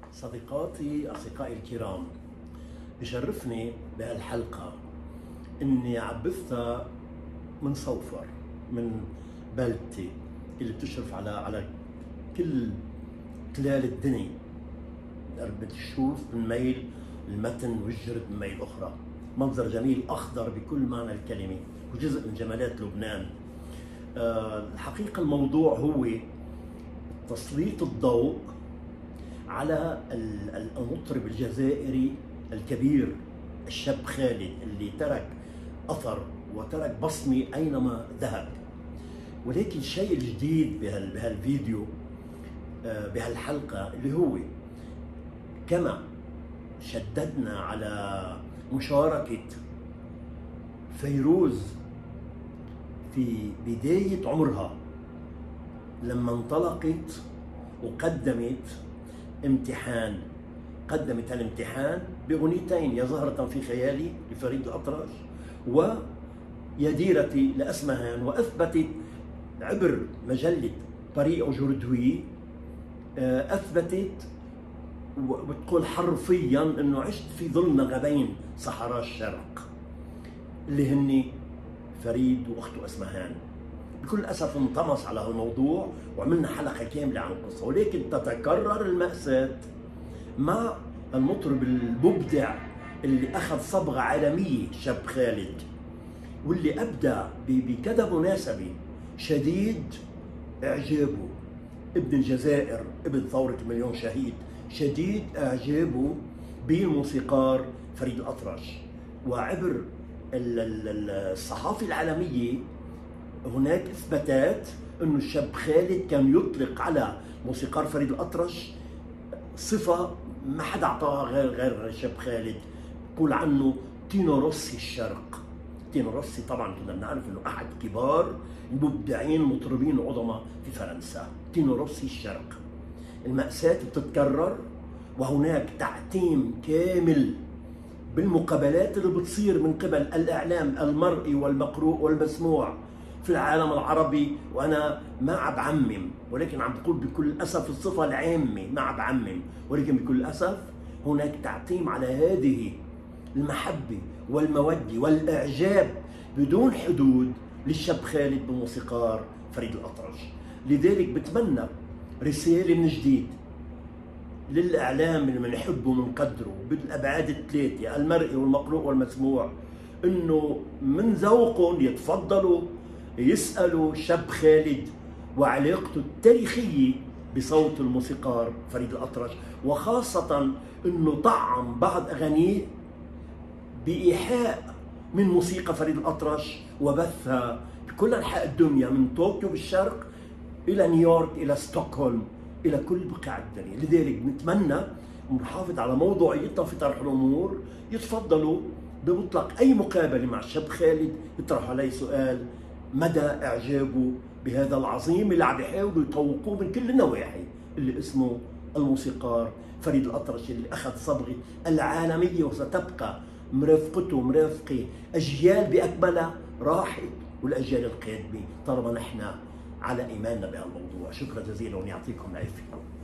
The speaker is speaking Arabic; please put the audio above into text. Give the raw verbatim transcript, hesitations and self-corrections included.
صديقاتي أصدقائي الكرام، بشرفني بهالحلقة إني عبثها من صوفر، من بلدتي اللي بتشرف على على كل تلال الدنيا. بتشوف من ميل المتن والجرد من ميل أخرى، منظر جميل أخضر بكل معنى الكلمة وجزء من جمالات لبنان. أه الحقيقة الموضوع هو تسليط الضوء على المطرب الجزائري الكبير الشاب خالد اللي ترك أثر وترك بصمة أينما ذهب. ولكن الشيء الجديد بهالفيديو بهالحلقة اللي هو كما شددنا على مشاركة فيروز في بداية عمرها لما انطلقت وقدمت امتحان قدمت الامتحان بأغنيتين، يا زهرة في خيالي لفريد الأطرش ويا ديرتي لأسمهان، وأثبتت عبر مجلة باري أوجوردوي أثبتت وبتقول حرفيا أنه عشت في ظل نغبين صحراء الشرق اللي هني فريد وأخته أسمهان. بكل أسف انطمس على هالموضوع وعملنا حلقة كاملة عن القصة، ولكن تتكرر المأساة مع المطرب المبدع اللي أخذ صبغة عالمية شاب خالد، واللي أبدع بكذا مناسبة شديد إعجابه ابن الجزائر، ابن ثورة مليون شهيد، شديد إعجابه بالموسيقار فريد الأطرش. وعبر الصحافة العالمية هناك إثباتات أنه الشاب خالد كان يطلق على موسيقار فريد الأطرش صفة ما حدا أعطاها غير غير الشاب خالد، يقول عنه تينو روسي الشرق. تينو روسي طبعا كنا بنعرف أنه أحد كبار المبدعين المطربين العظماء في فرنسا، تينو روسي الشرق. المأساة بتتكرر وهناك تعتيم كامل بالمقابلات اللي بتصير من قبل الإعلام المرئي والمقروء والمسموع في العالم العربي. وأنا ما عم بعمم، ولكن عم بقول بكل أسف الصفة العامة، ما عم بعمم، ولكن بكل أسف هناك تعتيم على هذه المحبة والمودة والإعجاب بدون حدود للشاب خالد بموسيقار فريد الأطرش. لذلك بتمنى رسالة من جديد للإعلام اللي بنحبه وبنقدره بالأبعاد الثلاثة، المرئي والمقروء والمسموع، إنه من ذوقهم يتفضلوا يسألوا شاب خالد وعلاقته التاريخية بصوت الموسيقار فريد الأطرش، وخاصة إنه طعم بعض أغانيه بإيحاء من موسيقى فريد الأطرش وبثها بكل أنحاء الدنيا، من طوكيو بالشرق إلى نيويورك إلى ستوكهولم إلى كل بقاع الدنيا. لذلك نتمنى ونحافظ على موضوعيتنا في طرح الأمور، يتفضلوا بمطلق أي مقابلة مع الشاب خالد يطرحوا عليه سؤال مدى إعجابه بهذا العظيم اللي عم يحاولوا يطوقوه من كل النواحي، اللي اسمه الموسيقار فريد الأطرش، اللي أخذ صبغة العالمية وستبقى مرافقته مرافقة أجيال بأكملها راحت والأجيال القادمة طالما نحن على إيماننا بهالموضوع. شكرا جزيلا ويعطيكم العافية.